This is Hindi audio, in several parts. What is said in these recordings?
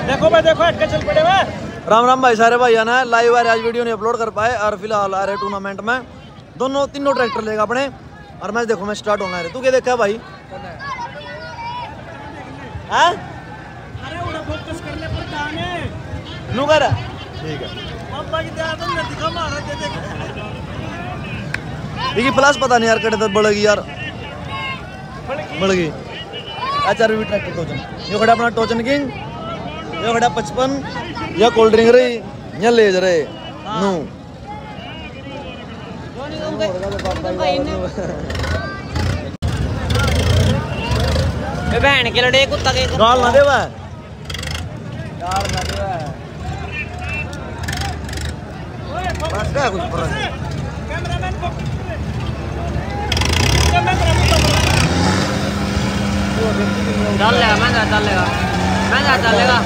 देखो भाई देखो हट के चल पड़े हुए। राम राम भाई सारे भाई ना लाइव आ रहे, आज वीडियो नहीं अपलोड कर पाए और फिलहाल आ रहे टूर्नामेंट में दोनों तीनों ट्रैक्टर लेगा अपने और मैच देखो मैं स्टार्ट होना है। तू क्या देखा भाई? हाँ अरे उड़ा फोकस कर ले पर गाने नू कर ठीक है। पापा की दया तो मैं दिखा मारा दे देख। देखिए प्लस पता नहीं यार कटे तो बढ़ेगी यार बढ़ गई। अच्छा भी ट्रैक्टर टोचन ये खड़ा अपना टोचन किंग, ये खड़ा 55 या कोल्ड ड्रिंक रही या लेज रहे नू बहन के लड़े कुत्ता के गाल ना देवा यार ना दे बस क्या कुछ फर्क नहीं। कैमरामैन को चल लेगा मैं चलेगा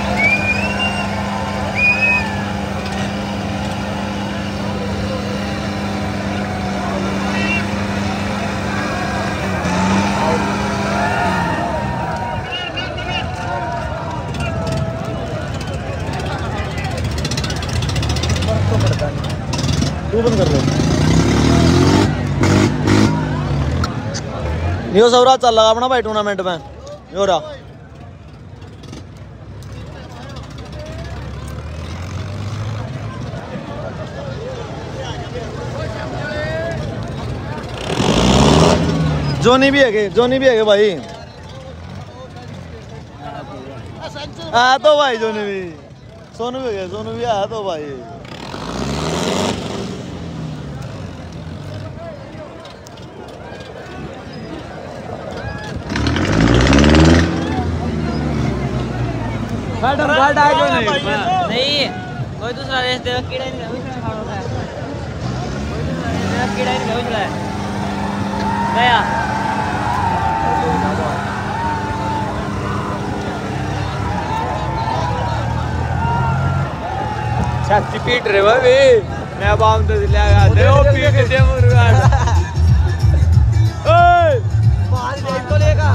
तू बंद कर दो। यो सवरा चल लगा अपना भाई टूर्नामेंट में यो रहा जोनी भी है भाई आया तो भाई जोनी भी सोनू भी आया तो भाई नहीं कोई दूसरा रेस देगा कीड़ा नहीं गया छाती पीट रहे भाई मैं बाम तो दिलागा दे ओ पीट दे मुर्गा ओए मार दे तो लेगा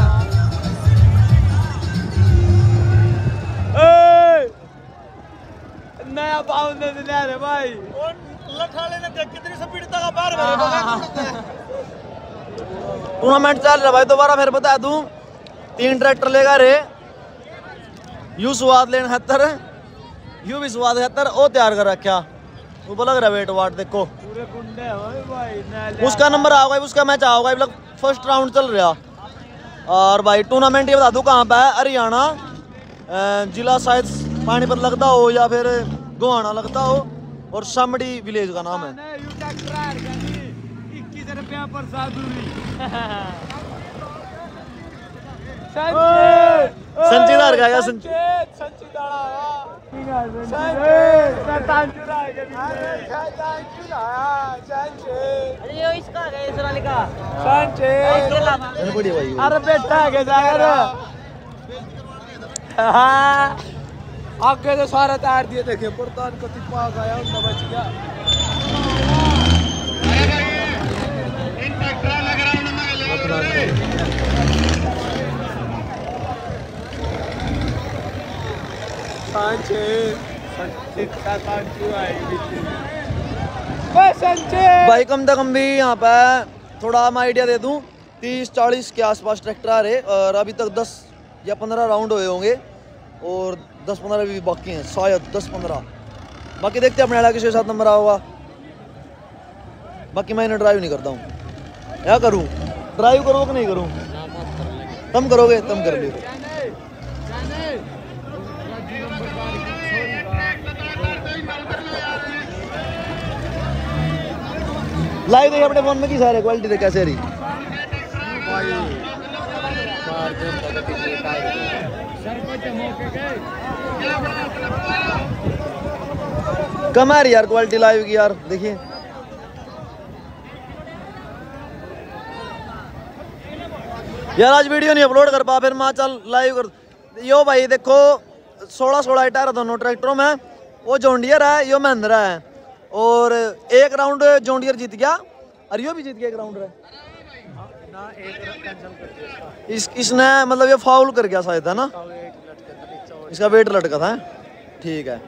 नया बाउंड दे दिला रे भाई और लखाले ने देख कितनी स्पीड तक बाहर मेरे टूर्नामेंट चल रहा भाई दोबारा फिर बता दूं 3 ट्रैक्टर लेगा रे यू स्वाद लेन 70 यू भी स्वाद 70 ओ तैयार कर रखा वो लग रहा वेट वाट देखो पूरे कुंडे है भाई उसका नंबर आओगा उसका मैच आओगा मतलब फर्स्ट राउंड चल रहा। और भाई टूर्नामेंट ये बता दूं कहाँ पे है? हरियाणा जिला शायद पानीपत लगता हो या फिर गोहाना लगता हो और शामड़ी विलेज का नाम है। 21 रुपया पर संचीदार का अरे बेटा आगे तो सारा तार दिए देखे प्रधान को तिपा गया उनका बच गया। भाई कम से कम भी यहाँ पे थोड़ा मैं आइडिया दे दूं 30-40 के आसपास ट्रैक्टर आ रहे और अभी तक 10 या 15 राउंड हुए होंगे और 10-15 भी बाकी हैं शायद 10-15 बाकी देखते हैं अपने इलाके के साथ नंबर होगा। बाकी मैं इन्हें ड्राइव नहीं करता हूँ क्या करूँ ड्राइव करो कि नहीं करूँ तुम करोगे तुम कर लो लाइव देखिए अपने फोन में की सारे क्वालिटी देख कैसे रही कम आ रही यार क्वालिटी लाइव की यार देखिए यार आज वीडियो नहीं अपलोड कर पा फिर मैं चल लाइव कर यो भाई देखो 16 टायर दोनों ट्रैक्टरों में वो जॉन्डियर है यो महिंद्रा है और एक राउंड जॉन्डियर जीत गया और यो भी जीत गया एक राउंड है इसने मतलब ये फाउल कर गया शायद है ना इसका वेट लटका था, ठीक है।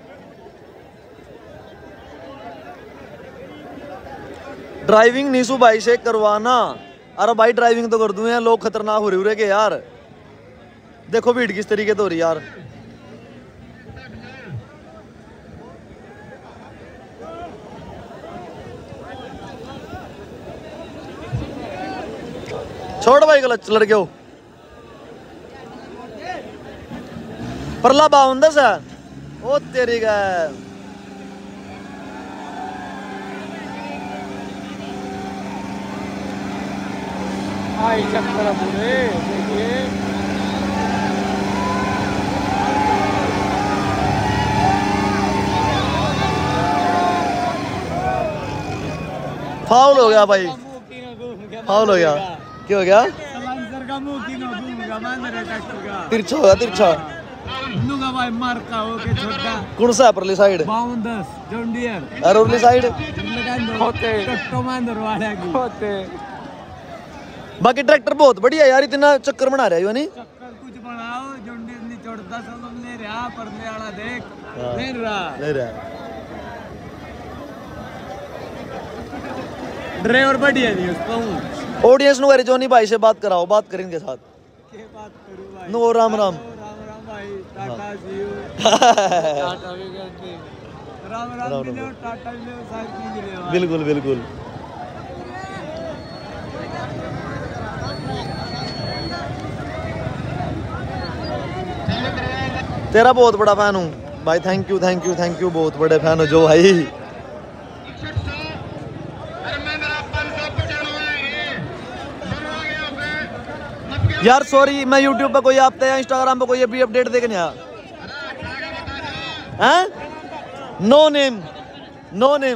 ड्राइविंग नीसू भाई से करवाना। अरे भाई ड्राइविंग तो कर दूं यार, लोग खतरनाक हो रहे के यार। देखो भीड़ किस तरीके तो हो रही यार। छोड़ भाई गलत लड़के हो। परला बाउंदा सा ओ तेरी का आई चक्कर पूरे देखिए। फाउल हो गया भाई, फाउल हो गया। क्या हो गया? सलांसर का मुंह की घूमेगा मान रे ट्रैक्टर का। तिरछा होगा, तिरछा। नुगा भाई मार का हो के छोटा। कौन सा है परली साइड? 52 John Deere. और उरली साइड होते कट्टो मांदर वाले की होते। बाकी ट्रैक्टर बहुत बढ़िया यार, इतना चक्कर बना रहा है नहीं? चक्कर कुछ बनाओ, जॉन डियर नहीं छोड़ता सब ले रहा, परले वाला देख ले रहा। ड्राइवर बढ़िया नहीं उसको। ऑडियंस नो अरे जोनी भाई से बात कराओ, बात करें इनके साथ। के बात करूं भाई? नो राम राम। राम भाई, टाटा सी यू। टाटा भी करते। राम मिले, टाटा मिले, सारी चीज मिले भाई। बिल्कुल बिल्कुल। तेरा बहुत बड़ा फैन हूँ भाई। Thank you thank you thank you, बहुत बड़े फैन हो जो भाई। यार सॉरी, मैं यूट्यूब पे कोई आपते या इंस्टाग्राम पे कोई भी अपडेट देखने आया हैं? No name, no name.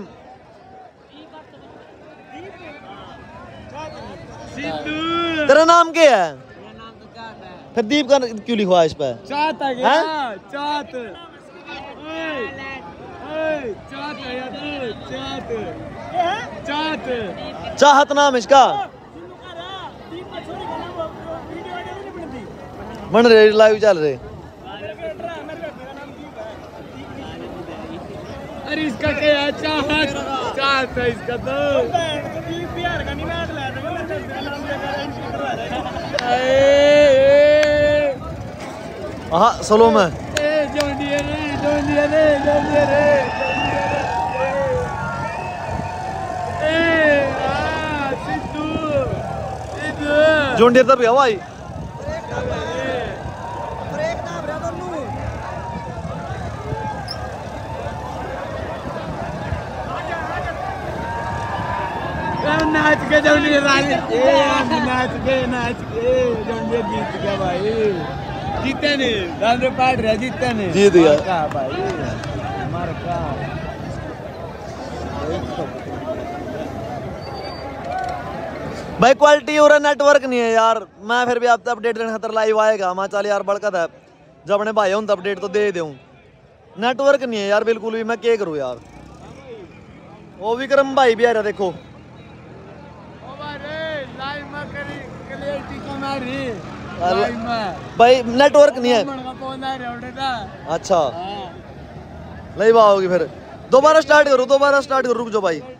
तेरा नाम क्या है? फिर दीप का क्यों लिखवा इस पे? चाहत है क्या? चाहत। चाहत है यार, चाहत। चाहत। चाहत नाम इसका। बन रहे लाइव चल रहे। अरे इसका क्या है? चाहत। चाहत है इसका तो। बिहार का नहीं मैच लाया था हाँ स्लो में। जोन डियर तब गया भाई। नाच के जौनियर नाच के जौनियर जीत गया भाई। जीते नहीं दादरे पाट रहा, जीते नहीं, जीत गया भाई। मार का भाई क्वालिटी और नेटवर्क नहीं है यार। मैं फिर भी आपसे अपडेट देने खातर लाइव आएगा। मैं चल यार बड़का था जब अपने भाई हूँ तो अपडेट तो दे दूँ। नेटवर्क नहीं है यार बिल्कुल भी। मैं क्या करूँ यार? वो विक्रम भाई भी आ रहा देखो। भाई नेटवर्क नहीं है। अच्छा लाइव आओगी फिर दोबारा स्टार्ट करो, दोबारा स्टार्ट करो। रुक जाओ भाई।